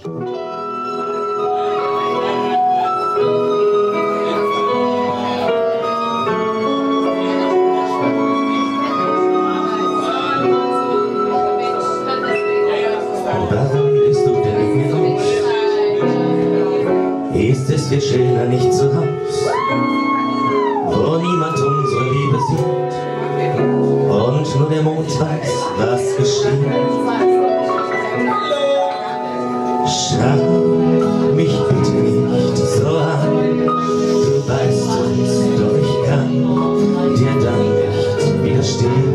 Warum bist du denn mit mir los? Ist es viel schöner nicht zu Haus, wo niemand unsere Liebe sieht und nur der Mond weiß, was geschieht? Schau mich bitte nicht so an, du weißt es, doch ich kann dir dann nicht widerstehen.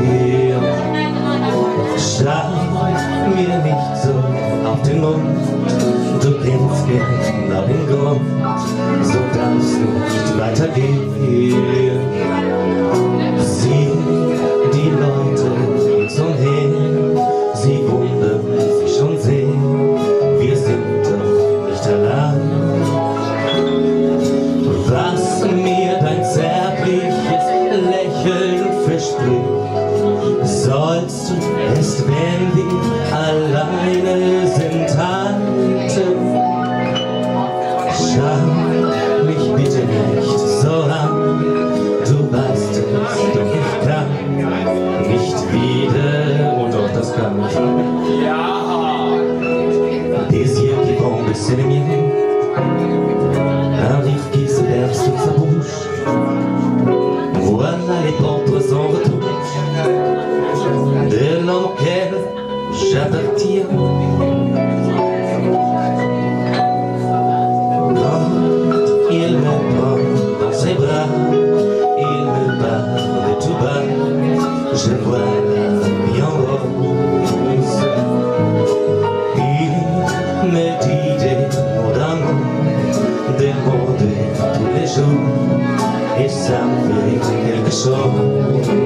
Schau mir nicht so auf den Mund, du kennst genau den Grund, so darf's nicht weitergehen. Sieh die Leute rings umher, sie wundern sich schon sehr, wir sind doch nicht allein. Was mir dein zärtliches Lächeln verspricht, sollst du erst, wenn wir alleine sind, halten. Schau mich bitte nicht so an, du weißt es, doch ich kann nicht wieder, und auch das kann ich. Désir qui vont baisser les miens, un rire qui se verse sur sa bouche, voilà les portes sans retour de l'homme auquel j'appartiens. Quand il me prend dans ses bras, il me parle tout bas, je vois la vie en rose. Il me dit des mots d'amour, des mots de tous les jours, et ça me fait quelque chose.